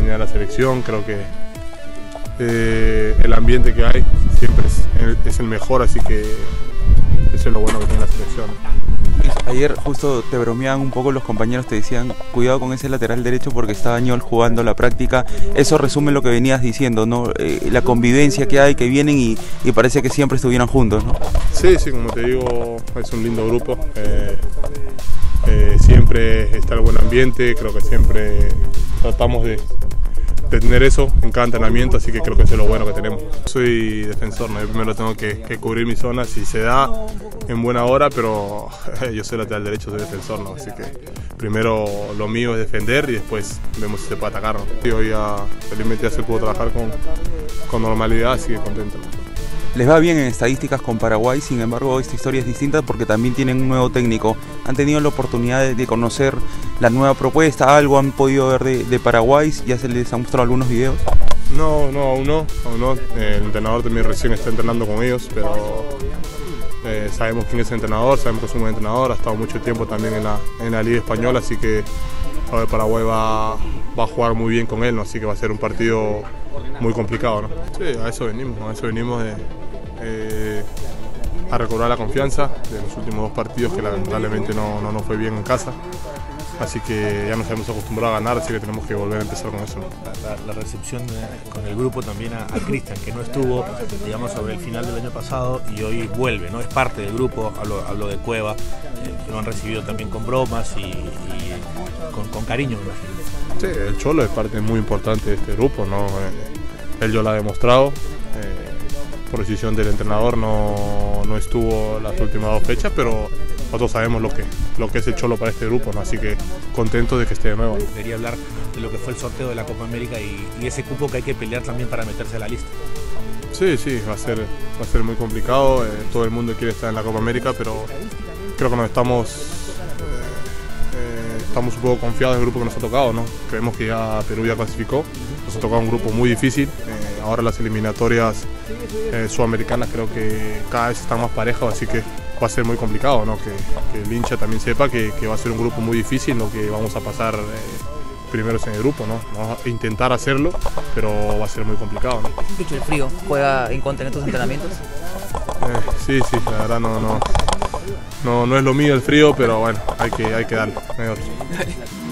venir a la selección. Creo que el ambiente que hay siempre es el mejor, así que eso es lo bueno que tiene la selección. Ayer justo te bromeaban un poco los compañeros, te decían cuidado con ese lateral derecho porque está Añol jugando la práctica. Eso resume lo que venías diciendo, ¿no? La convivencia que hay, que vienen y parece que siempre estuvieran juntos, ¿no? Sí, como te digo, es un lindo grupo. Siempre está el buen ambiente, creo que siempre tratamos de tener eso en cada entrenamiento, así que creo que eso es lo bueno que tenemos. Soy defensor, ¿no? Yo primero tengo que cubrir mi zona, si se da en buena hora, pero yo soy lateral derecho, soy defensor, ¿no? Así que primero lo mío es defender y después vemos si se puede atacar, ¿no? Y hoy felizmente ya se pudo trabajar con normalidad, así que contento, ¿no? Les va bien en estadísticas con Paraguay, sin embargo esta historia es distinta porque también tienen un nuevo técnico. ¿Han tenido la oportunidad de conocer la nueva propuesta? ¿Algo han podido ver de Paraguay? ¿Ya se les han mostrado algunos videos? No, aún no. El entrenador también recién está entrenando con ellos, pero sabemos quién es el entrenador, sabemos que es un buen entrenador, ha estado mucho tiempo también en la Liga Española, así que Paraguay va a jugar muy bien con él, ¿no? Así que va a ser un partido muy complicado, ¿no? Sí, a eso venimos a recobrar la confianza de los últimos dos partidos que lamentablemente no nos fue bien en casa. Así que ya nos hemos acostumbrado a ganar, así que tenemos que volver a empezar con eso, ¿no? La recepción con el grupo también a Cristian, que no estuvo, digamos, sobre el final del año pasado y hoy vuelve, ¿no? Es parte del grupo, hablo de Cueva, que lo han recibido también con bromas y con cariño, me imagino. Sí, el Cholo es parte muy importante de este grupo, ¿no? Él ya lo ha demostrado. Por decisión del entrenador no estuvo las últimas dos fechas, pero nosotros sabemos lo que es el Cholo para este grupo, ¿no? Así que contentos de que esté de nuevo. Quería hablar de lo que fue el sorteo de la Copa América y ese cupo que hay que pelear también para meterse a la lista. Sí, va a ser muy complicado. Todo el mundo quiere estar en la Copa América, pero creo que estamos un poco confiados del grupo que nos ha tocado, ¿no? Creemos que ya Perú ya clasificó, nos ha tocado un grupo muy difícil. Ahora las eliminatorias sudamericanas creo que cada vez están más parejas, así que va a ser muy complicado, ¿no? Que el hincha también sepa que va a ser un grupo muy difícil, ¿no? Que vamos a pasar primeros en el grupo, ¿no? Vamos a intentar hacerlo, pero va a ser muy complicado, ¿no? Dicho el frío, ¿juega en contra en estos entrenamientos? Sí, la verdad no es lo mío el frío, pero bueno, hay que darle.